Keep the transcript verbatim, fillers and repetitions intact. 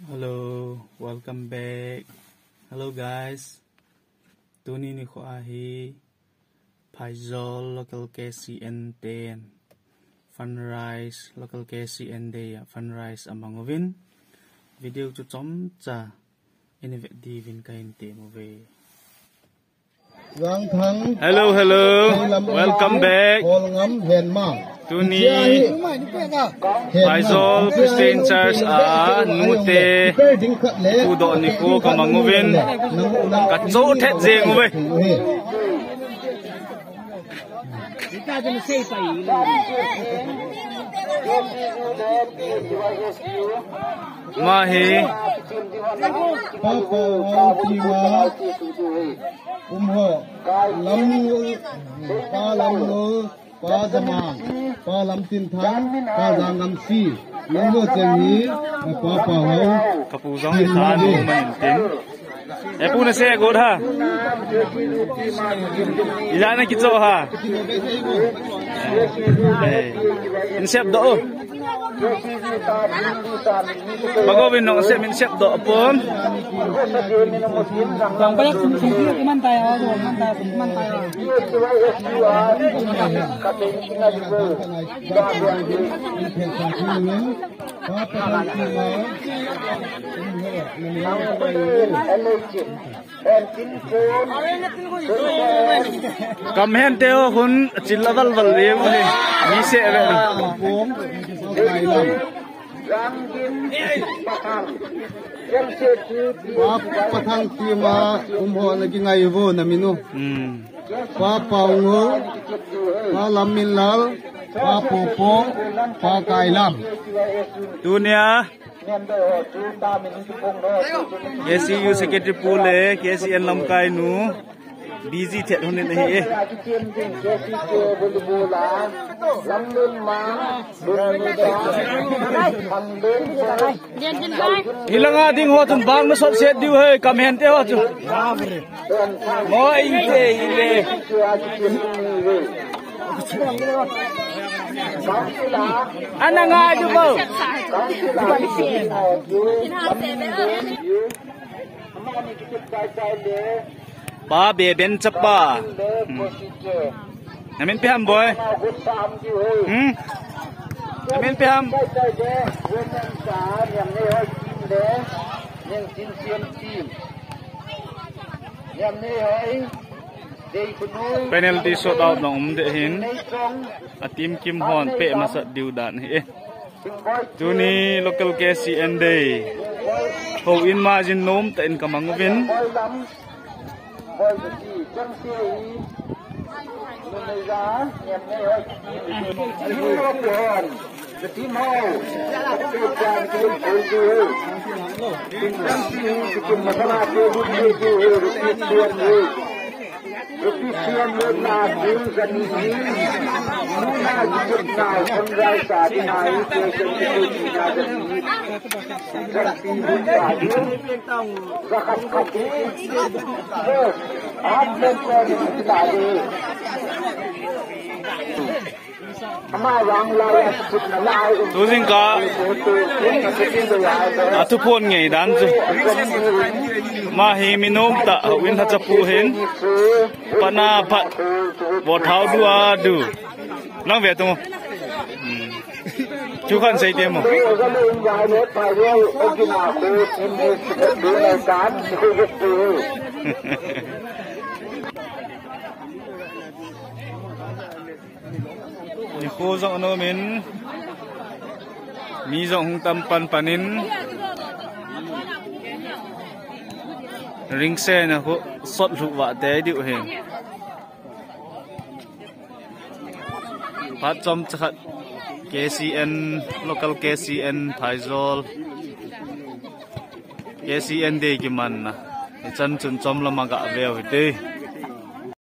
Hello, welcome back. Hello guys. Tuni ni ko ahi Paizol local K C N ten Funrise local K C N day Funrise among win video chu chom cha in di win kain te mo ve. Hello, hello. Welcome back. Tuni Paizol Christian Church a mute tu do ni ko kamanguvin ka cho thet je nguve mahi umho lam pa lam no pa jamang pa lam tin thang pa jangam si lam no cheng hi pa pa ho kapu jong ni khan mo man tin e pu na se go tha ila na ki cho ha in sep do Bagawin nong se min sep do pon Bang banyak sumpi ke mantai ah, mantai mantai. Kam hen teo hun chillaval val ve ni mi se ve pa pathang ti ma umho na ki ngai vo na minu hmm pa paungo pa lam min lal pa popo pa kai lam dunia K C U secretary pule K C N lam kai nu busy thet hun ni e hilanga ding ho thum bang ma sot set diu he kam hen te ho chu mo in te ile ana nga ju bo ba be ben chapa namin piham boy hmm namin piham penalty shot out nong um de hin a team kim hon pe ma sa diu dan he tuni local K C N day ho in margin nom ta in kamangwin tu jing ka atu phon ngei dan chu ma hi minom ta win ha chapu hin pana phat bo thau du a du nang ve tu chu khan sei te mo ni ko zong no min mi zong tam pan panin ring se na ko sot lu wa te diu he pat chom chat K C N local K C N Paizol K C N day ki man na chan chun chom lama ga veo te